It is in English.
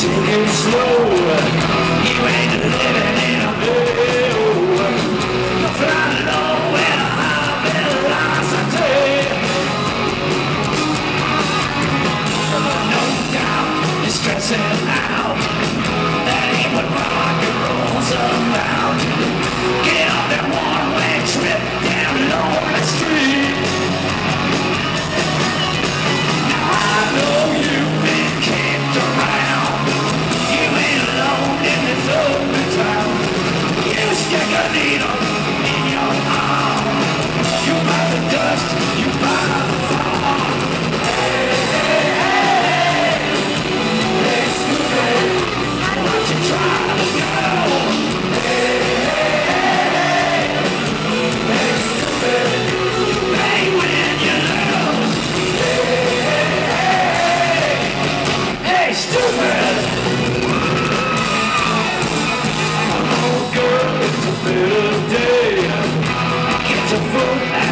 Take it slow. You ain't living in a veil. Fly low in a high velocity. No doubt you're stressing out. That ain't what rock and roll's about. Get on that one-way trip down Lonely Street. Now I know you've been kicked around. You ain't alone in this open town. You stick a needle in your arm. You buy the dust, you buy the fall. Hey, hey, hey, hey, stupid, what you trying to do? Hey, hey, hey, hey, stupid, you pay when you lose. Hey, hey, hey, hey, stupid. Oh girl, it's a bitter day. Get your foot out.